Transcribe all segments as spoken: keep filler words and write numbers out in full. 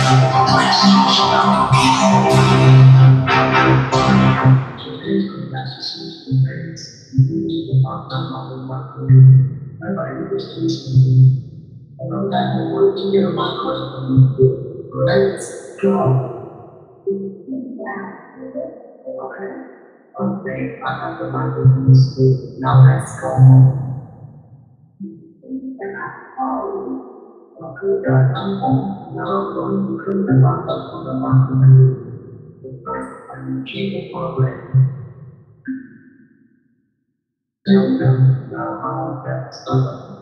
Let's go. Okay. One thing I have to mind is now let's go. And I oh, okay, that I'm home. Now I'm going to clean the back up on the back of the I'm keeping away. Tell them now how that's done.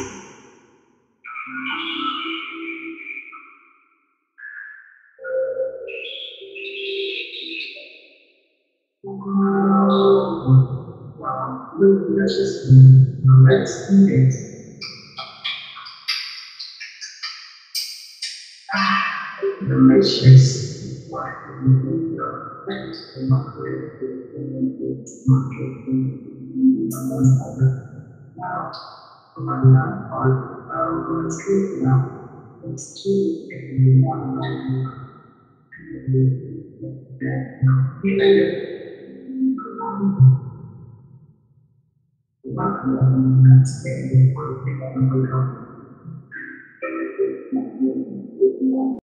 Wow, this is amazing. Delicious. Why? Now, I'm not on our street now. It's two one nine.